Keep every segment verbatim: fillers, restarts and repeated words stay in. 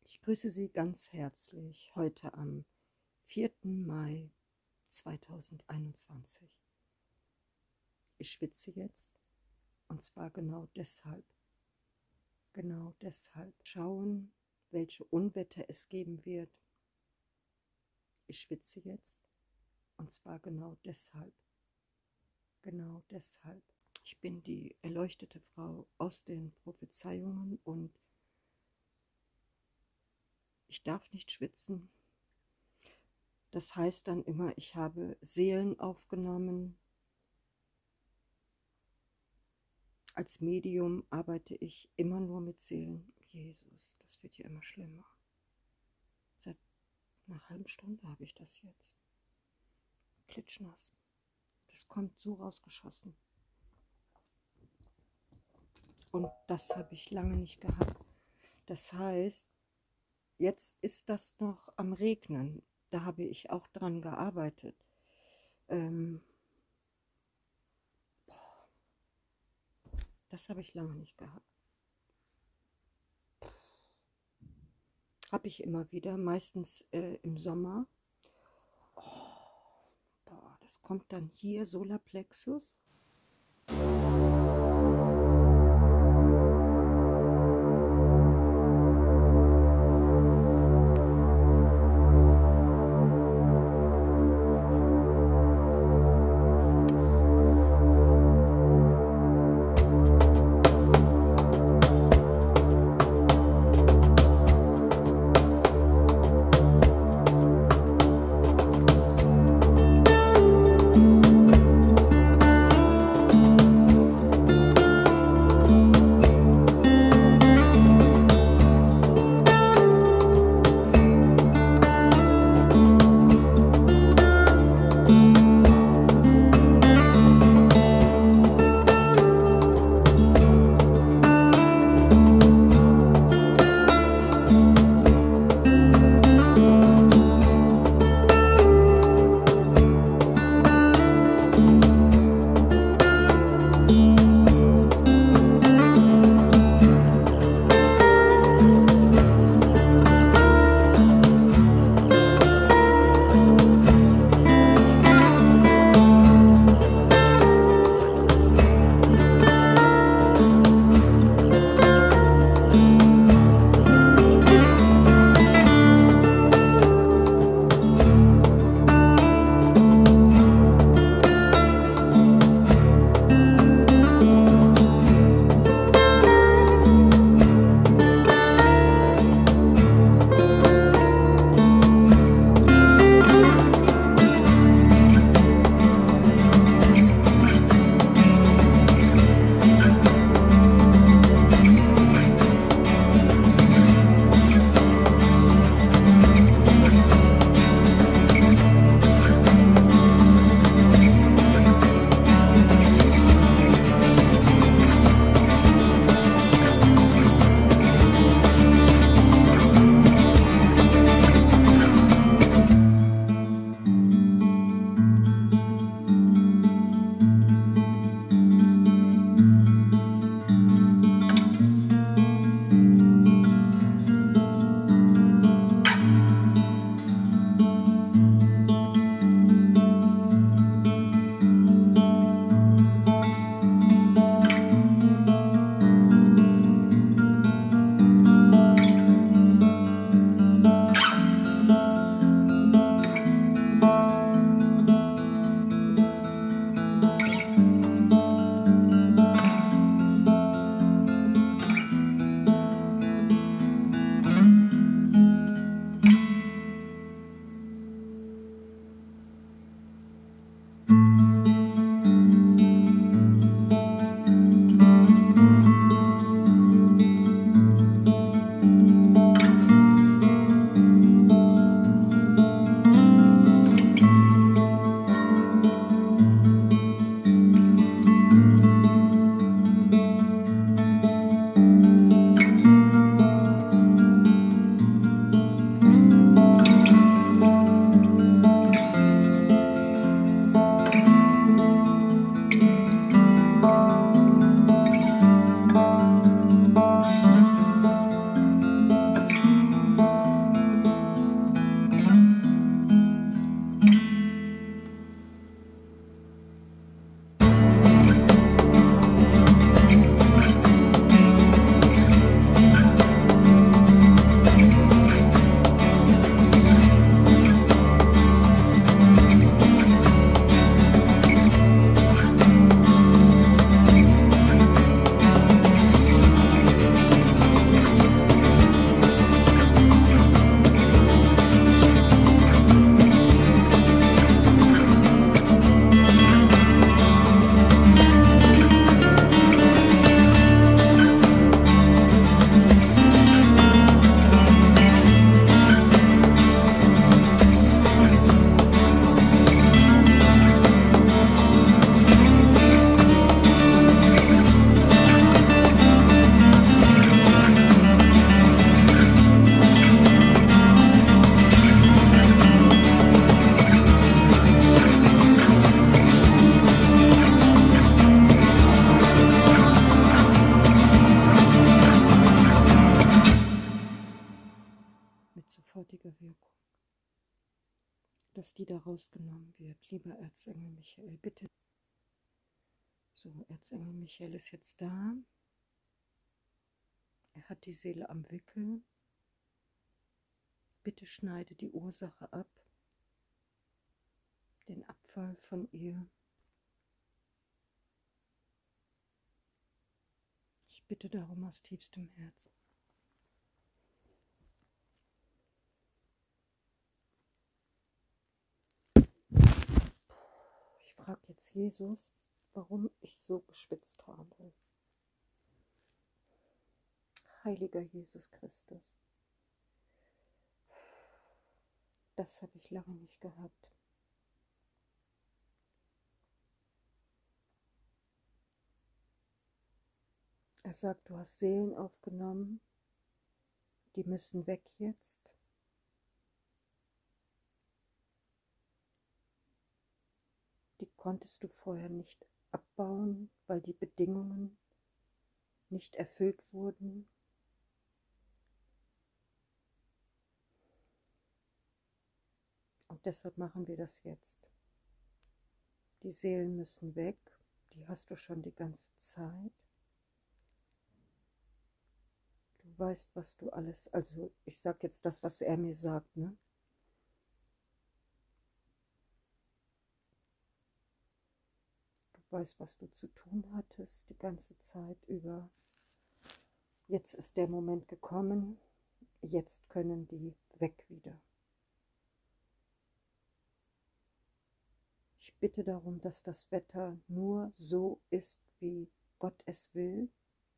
Ich grüße Sie ganz herzlich heute am vierten Mai zweitausendeinundzwanzig. Ich schwitze jetzt und zwar genau deshalb. Genau deshalb. Schauen, welche Unwetter es geben wird. Ich schwitze jetzt und zwar genau deshalb. Genau deshalb. Ich bin die erleuchtete Frau aus den Prophezeiungen und ich darf nicht schwitzen. Das heißt dann immer, ich habe Seelen aufgenommen. Als Medium arbeite ich immer nur mit Seelen. Jesus, das wird ja immer schlimmer. Seit einer halben Stunde habe ich das jetzt. Klitschnass. Das kommt so rausgeschossen. Und das habe ich lange nicht gehabt. Das heißt, jetzt ist das noch am Regnen. Da habe ich auch dran gearbeitet. Ähm, das habe ich lange nicht gehabt. Habe ich immer wieder, meistens äh, im Sommer. Oh, boah, das kommt dann hier, Solarplexus. dass die da rausgenommen wird. Lieber Erzengel Michael, bitte. So, Erzengel Michael ist jetzt da. Er hat die Seele am Wickel. Bitte schneide die Ursache ab, den Abfall von ihr. Ich bitte darum aus tiefstem Herzen. Ich frage jetzt Jesus, warum ich so geschwitzt habe. Heiliger Jesus Christus, das habe ich lange nicht gehabt. Er sagt, du hast Seelen aufgenommen, die müssen weg jetzt. Die konntest du vorher nicht abbauen, weil die Bedingungen nicht erfüllt wurden. Und deshalb machen wir das jetzt. Die Seelen müssen weg, die hast du schon die ganze Zeit. Du weißt, was du alles, also ich sage jetzt das, was er mir sagt, ne? Du weißt, was du zu tun hattest die ganze Zeit über. Jetzt ist der Moment gekommen, jetzt können die weg wieder. Ich bitte darum, dass das Wetter nur so ist, wie Gott es will.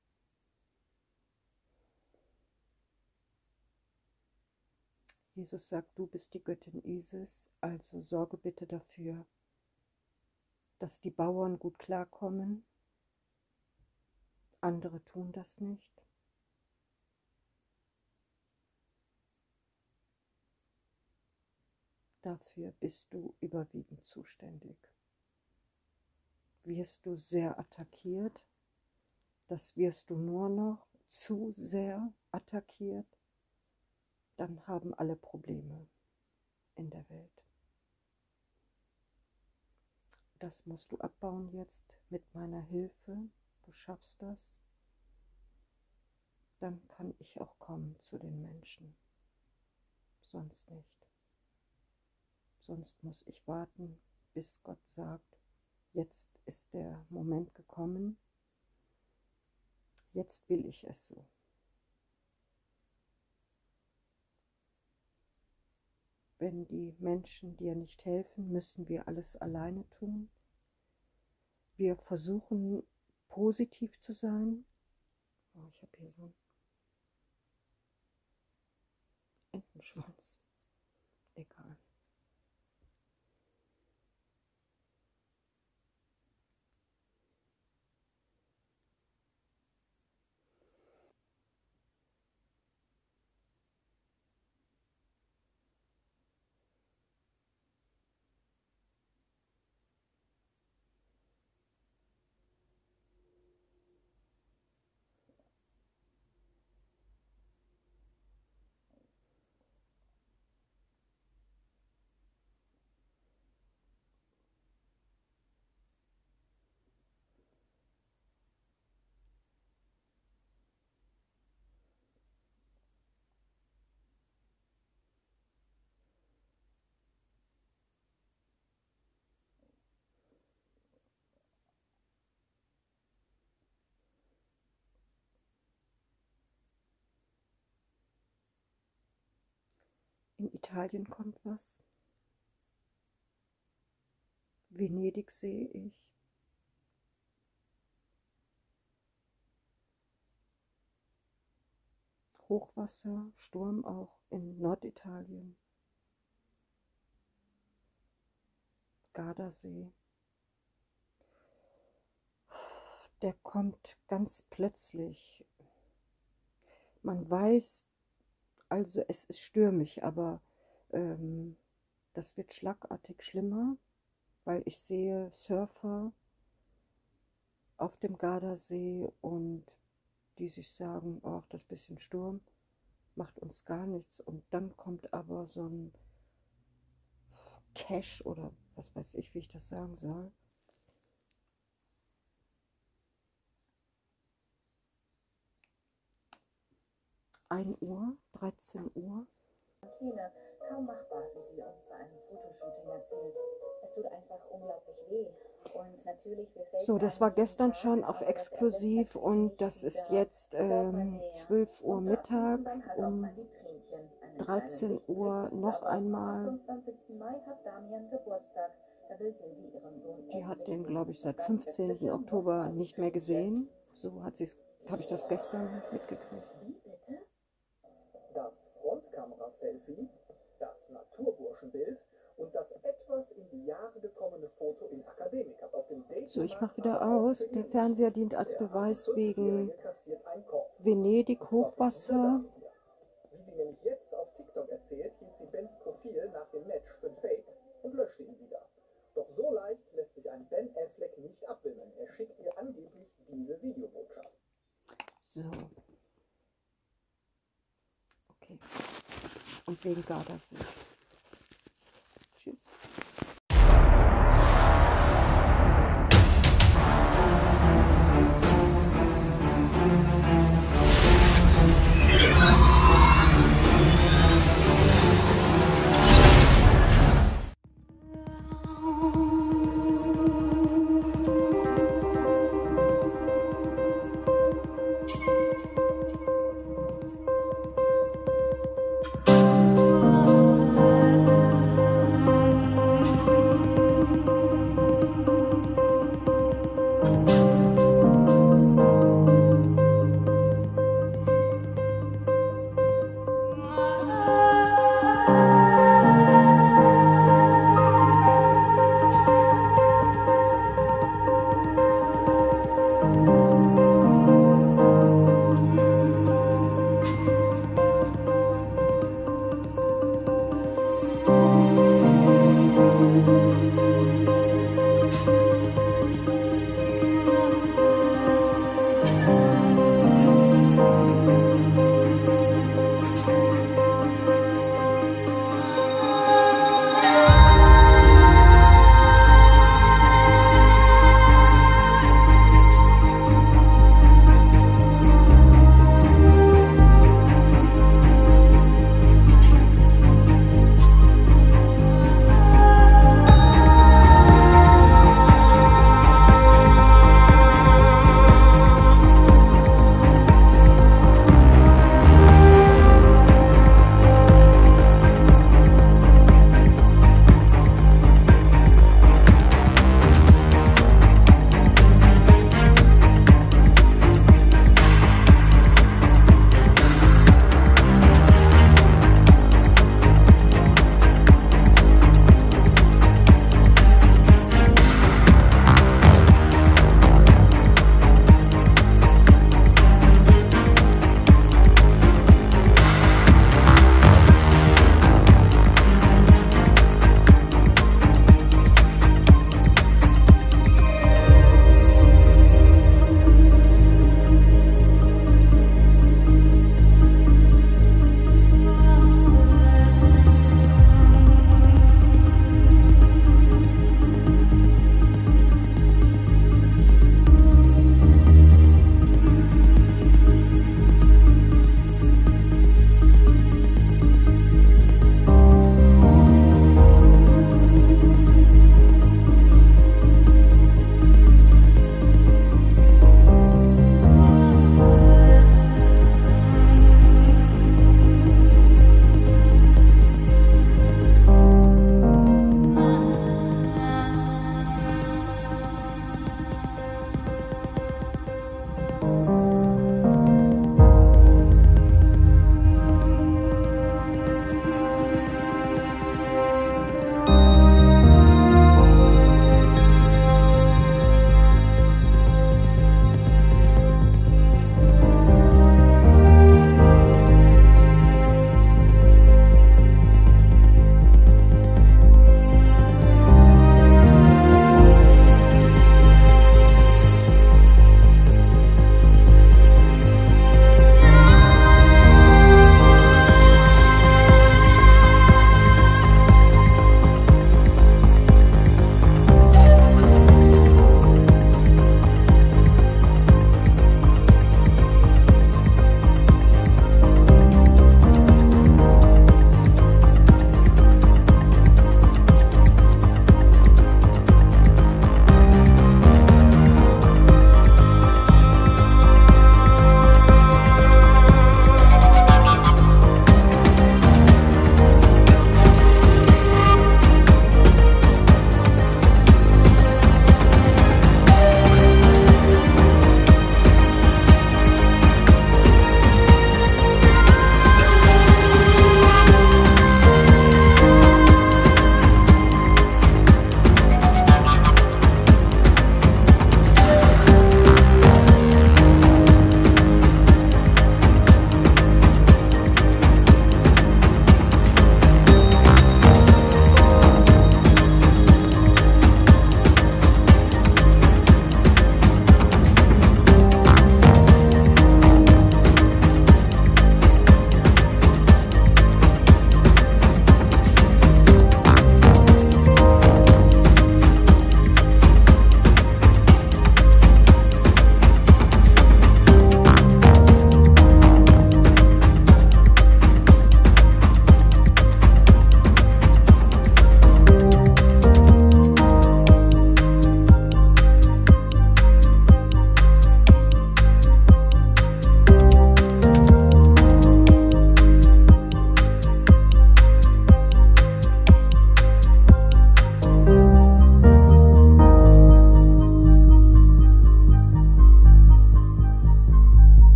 Jesus sagt, du bist die Göttin Isis, also sorge bitte dafür, dass die Bauern gut klarkommen. Andere tun das nicht. Dafür bist du überwiegend zuständig. Wirst du sehr attackiert, das wirst du nur noch zu sehr attackiert, dann haben alle Probleme in der Welt. Das musst du abbauen jetzt mit meiner Hilfe. Du schaffst das. Dann kann ich auch kommen zu den Menschen. Sonst nicht. Sonst muss ich warten, bis Gott sagt, jetzt ist der Moment gekommen. Jetzt will ich es so. Wenn die Menschen dir nicht helfen, müssen wir alles alleine tun. Wir versuchen positiv zu sein. Oh, ich habe hier so einen Entenschwanz. Egal. In Italien kommt was. Venedig sehe ich. Hochwasser, Sturm auch in Norditalien. Gardasee. Der kommt ganz plötzlich. Man weiß, also es ist stürmisch, aber ähm, das wird schlagartig schlimmer, weil ich sehe Surfer auf dem Gardasee und die sich sagen, ach, das bisschen Sturm macht uns gar nichts. Und dann kommt aber so ein Cache oder was weiß ich, wie ich das sagen soll. ein Uhr, dreizehn Uhr. Quarantäne kaum machbar, wie sie uns bei einem Fotoshooting erzählt. Es tut einfach unglaublich weh. Und natürlich, wir So, das war gestern schon auf Exklusiv und das ist jetzt ähm, zwölf Uhr Mittag, um dreizehn Uhr noch einmal. Die hat den, glaube ich, seit fünfzehnten Oktober nicht mehr gesehen. So hat sie's, habe ich das gestern mitgekriegt. Das Frontkamera-Selfie, das Naturburschenbild und das etwas in die Jahre gekommene Foto in Akademiker auf dem Date. So, ich mache wieder aus. Der Fernseher dient als Beweis wegen Venedig-Hochwasser. Wie sie nämlich jetzt auf TikTok erzählt, hielt sie Bens Profil nach dem Match für ein Fake und löschte ihn wieder. Doch so leicht lässt sich ein Ben Affleck nicht abwimmeln. Er schickt ihr angeblich diese Videobotschaft. So. Okay. Und wegen Gardasee.